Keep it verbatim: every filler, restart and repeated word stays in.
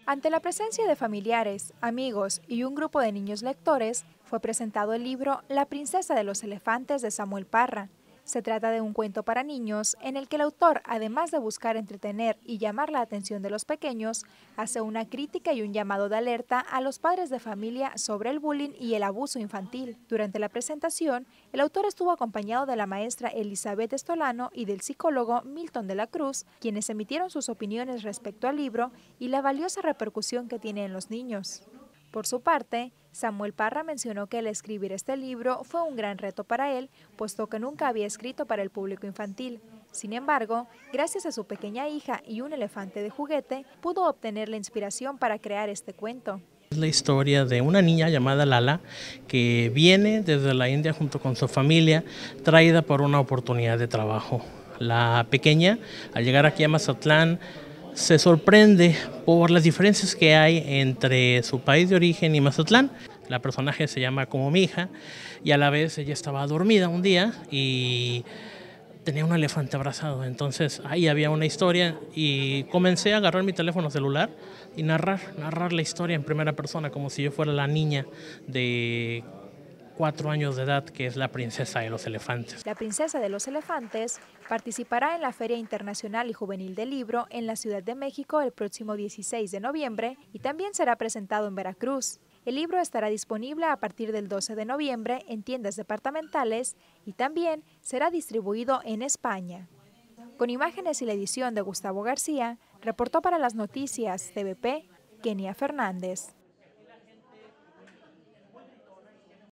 Ante la presencia de familiares, amigos y un grupo de niños lectores, fue presentado el libro La princesa de los elefantes de Samuel Parra. Se trata de un cuento para niños en el que el autor, además de buscar entretener y llamar la atención de los pequeños, hace una crítica y un llamado de alerta a los padres de familia sobre el bullying y el abuso infantil. Durante la presentación, el autor estuvo acompañado de la maestra Elizabeth Estolano y del psicólogo Milton de la Cruz, quienes emitieron sus opiniones respecto al libro y la valiosa repercusión que tiene en los niños. Por su parte, Samuel Parra mencionó que el escribir este libro fue un gran reto para él, puesto que nunca había escrito para el público infantil. Sin embargo, gracias a su pequeña hija y un elefante de juguete, pudo obtener la inspiración para crear este cuento. Es la historia de una niña llamada Lala que viene desde la India junto con su familia, traída por una oportunidad de trabajo. La pequeña, al llegar aquí a Mazatlán, se sorprende por las diferencias que hay entre su país de origen y Mazatlán. La personaje se llama como mi hija y a la vez ella estaba dormida un día y tenía un elefante abrazado. Entonces ahí había una historia y comencé a agarrar mi teléfono celular y narrar, narrar la historia en primera persona como si yo fuera la niña de cuatro años de edad, que es la princesa de los elefantes. La princesa de los elefantes participará en la Feria Internacional y Juvenil del Libro en la Ciudad de México el próximo dieciséis de noviembre y también será presentado en Veracruz. El libro estará disponible a partir del doce de noviembre en tiendas departamentales y también será distribuido en España. Con imágenes y la edición de Gustavo García, reportó para las noticias T V P, Kenia Fernández.